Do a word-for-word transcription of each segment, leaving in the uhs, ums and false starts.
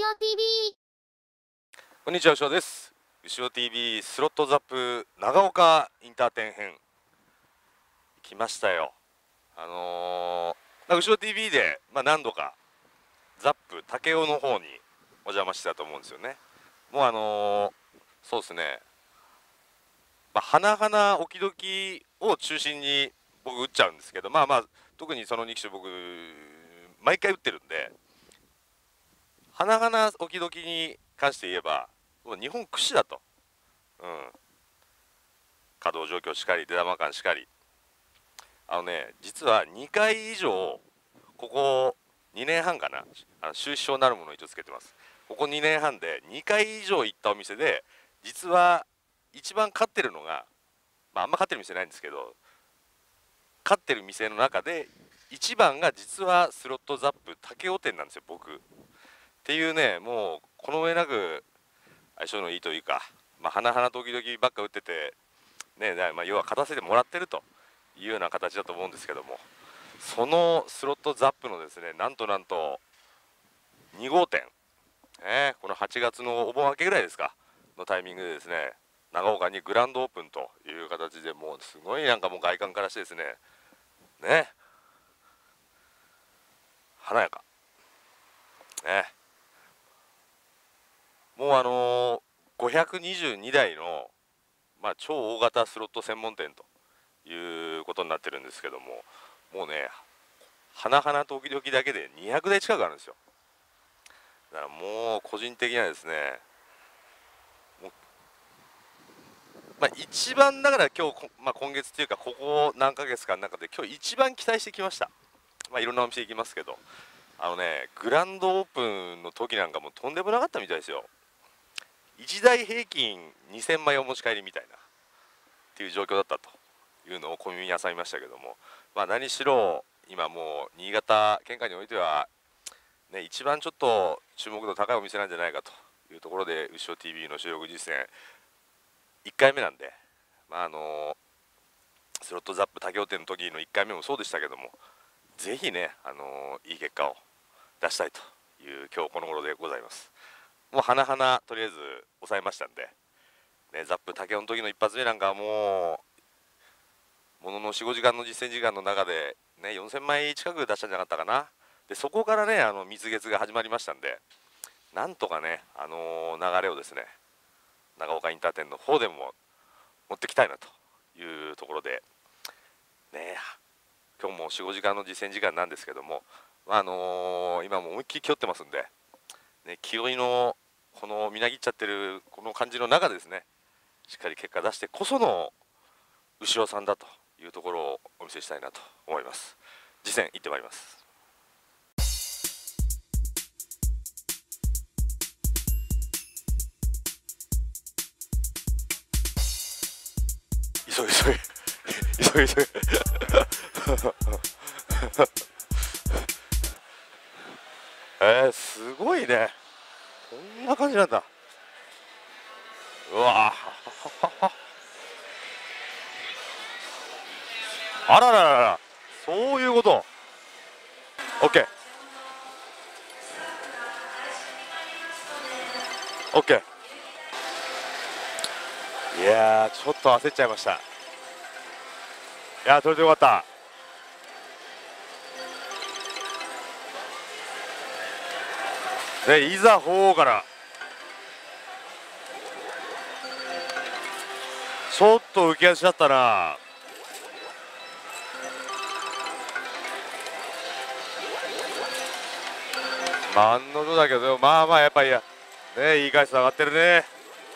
尾 ティービー。 こんにちは、牛尾です。牛尾 ティービー スロットザップ長岡インター店編来ましたよ。あのー、まあ、牛尾 ティービー で、まあ、何度かザップ武雄の方にお邪魔してたと思うんですよね。もうあのー、そうですね、まあ、花々おきどきを中心に僕打っちゃうんですけど、まあまあ特にそのに機種僕毎回打ってるんで、花々おきどきに関して言えばもう日本屈指だと。うん、稼働状況しかり出玉感しかり、あのね実はにかい以上ここにねんはんかな、あの収支症なるものを一応つけてます。ここにねんはんでにかい以上行ったお店で、実は一番勝ってるのが、まあ、あんま勝ってる店ないんですけど、勝ってる店の中で一番が実はスロットザップ武雄店なんですよ、僕。っていうね、もうこの上なく相性のいいというか、まあ、花々時々ばっか打っててね、まあ、要は勝たせてもらってるというような形だと思うんですけども、そのスロットザップのですね、なんとなんとに号店、ね、このはちがつのお盆明けぐらいですかのタイミングでですね、長岡にグランドオープンという形で、もうすごいなんかもう外観からしてですね、ね、華やか、ね、もうあのー、ごひゃくにじゅうにだいの、まあ、超大型スロット専門店ということになってるんですけども、もうね花々と時々だけでにひゃくだい近くあるんですよ。だからもう個人的にはですね、もうまあ、一番だから今日、まあ、今月っていうかここ何ヶ月かの中で今日一番期待してきました。まあ、いろんなお店行きますけど、あのねグランドオープンの時なんかもとんでもなかったみたいですよ。いちだい平均にせんまいお持ち帰りみたいなっていう状況だったというのを小耳に挟みましたけども、まあ、何しろ今もう新潟県下においては、ね、一番ちょっと注目度高いお店なんじゃないかというところで、牛尾 ティービー の収録実践いっかいめなんで、まああのスロットザップ武雄店の時のいっかいめもそうでしたけども、ぜひね、あのいい結果を出したいという今日この頃でございます。もう花々とりあえず抑えましたんで、ね、ザップ武雄の時の一発目なんかはもうもののよん、ごじかんの実践時間の中で、ね、よんせんまい近く出したんじゃなかったかな。でそこからね、あの蜜月が始まりましたんで、なんとかね、あのー、流れをですね長岡インター店の方でも持ってきたいなというところでね、今日もよん、ごじかんの実践時間なんですけども、まああのー、今も思いっきり気負ってますんで、ね、気負いのこのみなぎっちゃってるこの感じの中でですね、しっかり結果出してこその牛尾さんだというところをお見せしたいなと思います。実践行ってまいります。急い急い急い急いえー、すごいね、こんな感じなんだ。うわあらららら、そういうこと。 OK OK、 いやーちょっと焦っちゃいました。いやー取れてよかった。ね、いざ鳳凰からちょっと浮き足だったな。まあ案の定だけど、まあまあやっぱりやね、いい回数上がってるね。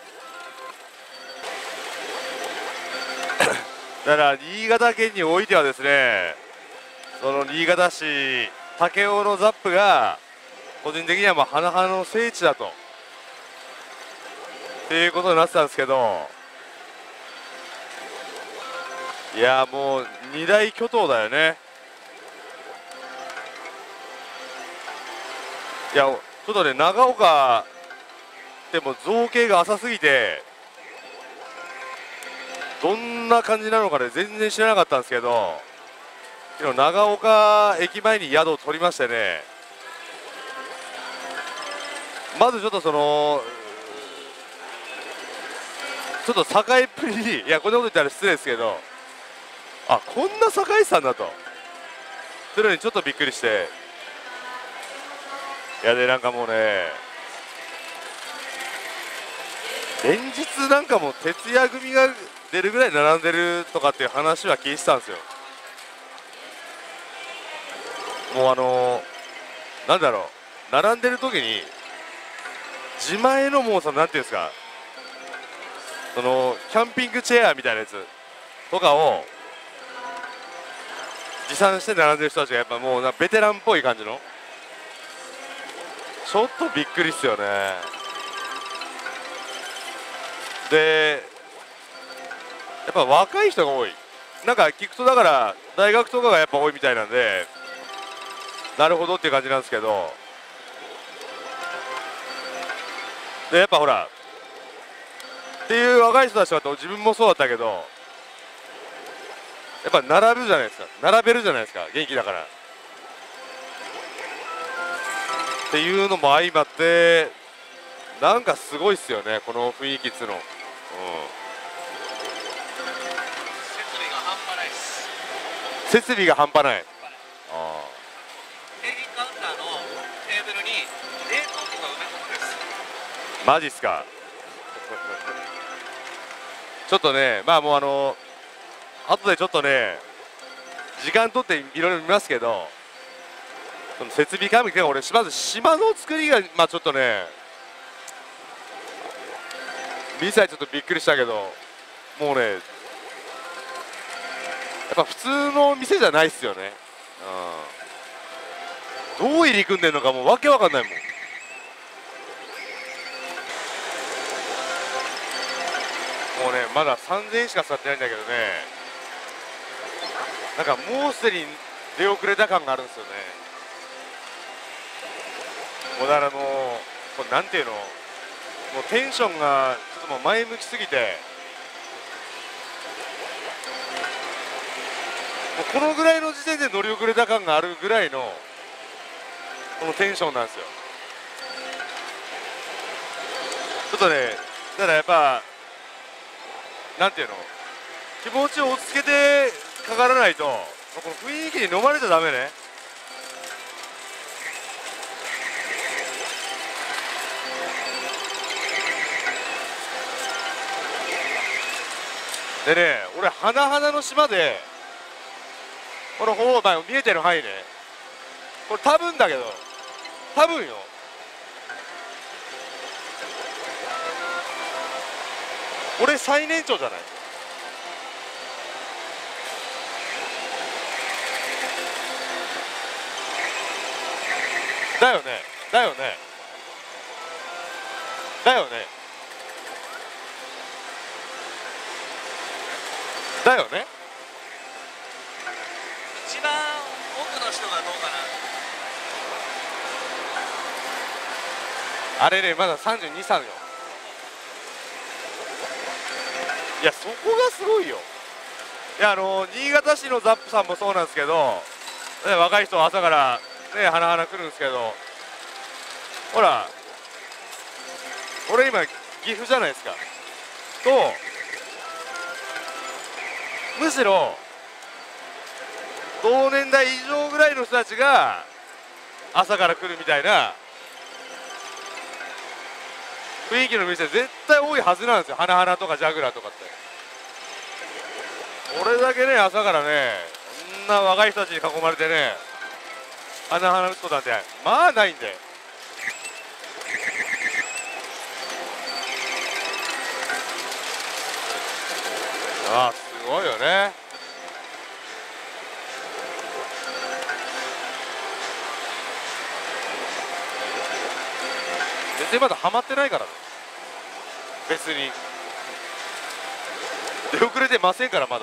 だから新潟県においてはですね、その新潟市武雄のザップが個人的にはまあ花々の聖地だとっていうことになってたんですけど、いやもう二大巨頭だよね。いやちょっとね、長岡でも造形が浅すぎてどんな感じなのかね全然知らなかったんですけど、昨日長岡駅前に宿を取りましてね、 まずちょっとそのちょっと境っぷりに、いやこんなこと言ったら失礼ですけど、あこんな境さんだとそれにちょっとびっくりして、いやでなんかもうね連日なんかもう徹夜組が出るぐらい並んでるとかっていう話は聞いてたんですよ。もうあのー、なんだろう、並んでる時に自前のもうそのなんていうんですか、そのキャンピングチェアみたいなやつとかを持参して並んでる人たちがやっぱもうなベテランっぽい感じの、ちょっとびっくりっすよね。でやっぱ若い人が多い、なんか聞くとだから大学とかがやっぱ多いみたいなんで、なるほどっていう感じなんですけど、でやっぱほらっていう若い人たちだと自分もそうだったけど、やっぱ並ぶじゃないですか、並べるじゃないですか、元気だからっていうのも相まって、なんかすごいっすよねこの雰囲気っつうの、うん、設備が半端ない。あ景品カウンターのテーブルに冷凍庫が埋め込むんです。 マジっすかちょっとね、まあもうあの後でちょっとね時間取っていろいろ見ますけど、その設備関係が俺まず島の作りがまあちょっとね見さえちょっとびっくりしたけど、もうねやっぱ普通の店じゃないっすよね、うん、どう入り組んでんのかもうわけわかんないもん。もうねまださんぜんえんしか使ってないんだけどね、なんかもうすでに出遅れた感があるんですよね。もうだからもうこれなんていうの、もうテンションがちょっともう前向きすぎて、もうこのぐらいの時点で乗り遅れた感があるぐらいのこのテンションなんですよ。ちょっとねだからやっぱなんていうの、気持ちを落ち着けてかからないと、この雰囲気に飲まれちゃダメね。でね、俺花々の島でこのほぼ見えてる範囲ね、これ多分だけど多分よ、俺最年長じゃない。だよねだよねだよねだよね。 一番奥の人がどうかな。 あれねまださんじゅうにさいよ。いやそこがすごいよ。いやあの新潟市のザップさんもそうなんですけど、ね、若い人朝からね花々来るんですけど、ほら俺今岐阜じゃないですかと、むしろ同年代以上ぐらいの人たちが朝から来るみたいな雰囲気の店絶対多いはずなんですよ、花々とかジャグラーとかって。俺だけね朝からねこんな若い人たちに囲まれてね花々打つことなんてまあないんで。ああすごいよね。全然まだハマってないからね、別に出遅れてませんからまだ。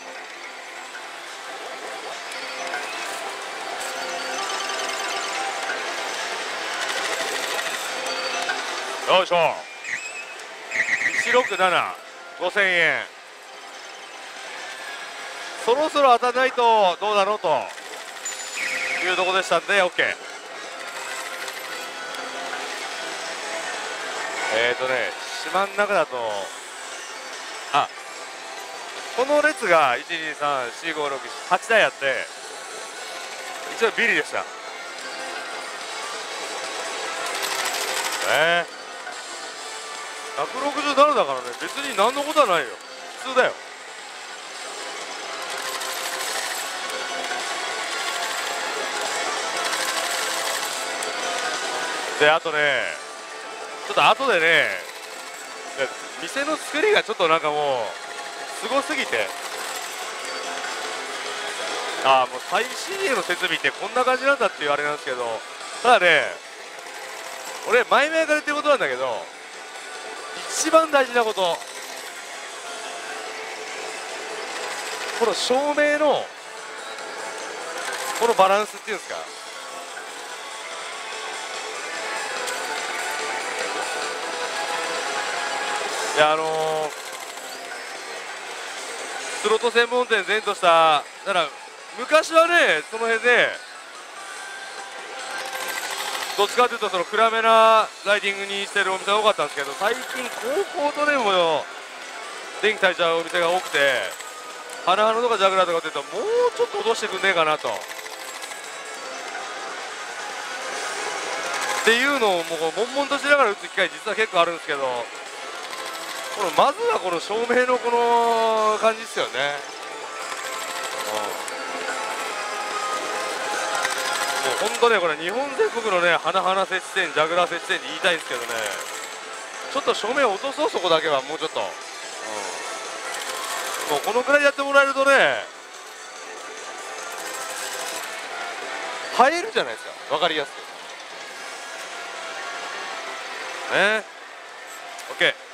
よいしょいちろくななごせんえん、そろそろ当たらないとどうだろうというところでしたんで OK。 えーとね島の中だと、あ、この列がいちにさんよんごろくはちだいあって、一応ビリでした。えー、ひゃくろくじゅうななだからね、別に何のことはないよ、普通だよ。であとね、ちょっと後でね、店の作りがちょっとなんかもうすごすぎて、ああもう最新鋭の設備ってこんな感じなんだっていうあれなんですけど、ただね、俺前々から言ってることなんだけど、一番大事なこと、この照明のこのバランスっていうんですか、いやあのー、スロット専門店前としただから昔はね、その辺でどっちかというとその暗めなライティングにしてるお店が多かったんですけど、最近高校とねも電気焚いちゃうお店が多くて、花々とかジャグラーとかって言うともうちょっと落としてくんねえかなとっていうのをもう悶々としながら打つ機会実は結構あるんですけど、このまずはこの照明のこの感じですよね。もう本当ね、これ日本全国のね花々設置店、ジャグラー設置店に言いたいんですけどね、ちょっと照明を落とそう、そこだけはもうちょっと、うん、もうこのくらいやってもらえるとね映えるじゃないですか、分かりやすくね。 OK。